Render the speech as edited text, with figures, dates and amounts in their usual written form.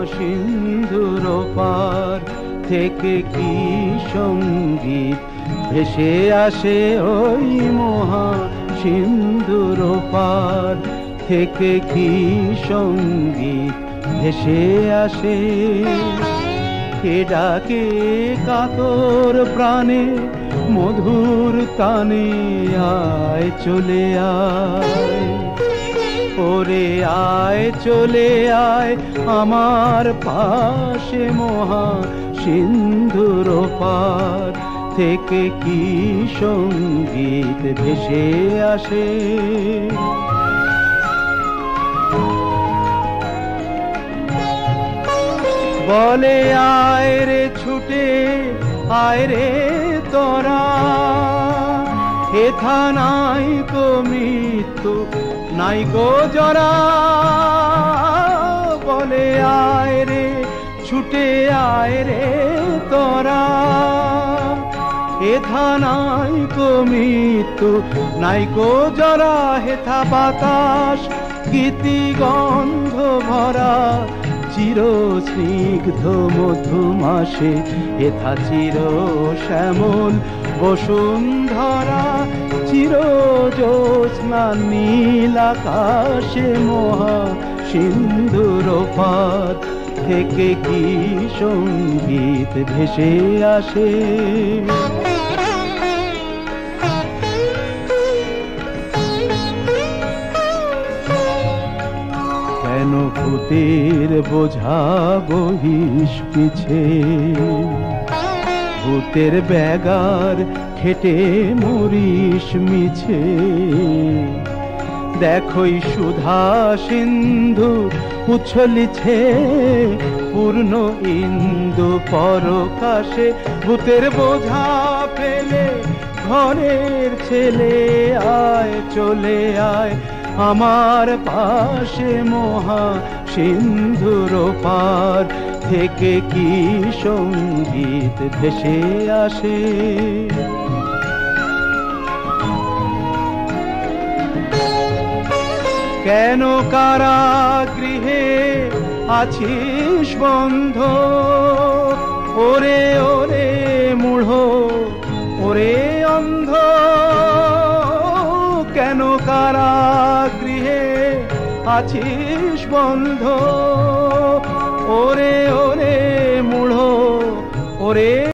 সিন্ধুর পার থেকে কি সঙ্গীত ভেসে আসে ওই মহা সিন্ধুর পার থেকে কি সঙ্গীত ভেসে আসে। কে ডাকে কাতর প্রাণে মধুর তানে আয় চলে আয়, ওরে আয় চলে আয় আমার পাশে মহা সিন্ধুর পার থেকে কি সঙ্গীত ভেসে আসে। বলে আয় রে ছুটে আয় রে তোরা, হেথা নাই কো মৃত্যু নাই গো জরা। বলে আয় রে ছুটে আয় রে তোরা, হেথা নাই কো মৃত্যু নাই গো জরা। হেথা বাতাস গীতি গন্ধ ভরা চির স্নিগ্ধ মধুমাসে, হেথা চির শ্যামল বসুন্ধরা। চির জ্যোৎস্না নীল আকাশে মহা সিন্ধুর পার থেকে কি সঙ্গীত ভেসে আসে। কেন ভূতের বোঝা বহিস পিছে, ভূতের ব্যাগার খেটে মরিস মিছে। দেখোই সুধা সিন্ধু উছলিছে পূর্ণ ইন্দু পরকাশে। ভূতের বোঝা ফেলে ঘরের ছেলে আয় চলে আয় আমার পাশে মহা সিন্ধুর পার থেকে কি সঙ্গীত ভেসে আসে। কেন কারাগৃহে আছিস বন্ধ, ওরে ওরে মূঢ় ওরে অন্ধ। কেন কারাগৃহে আছিস বন্ধ, ওরে ওরে মূঢ় ওরে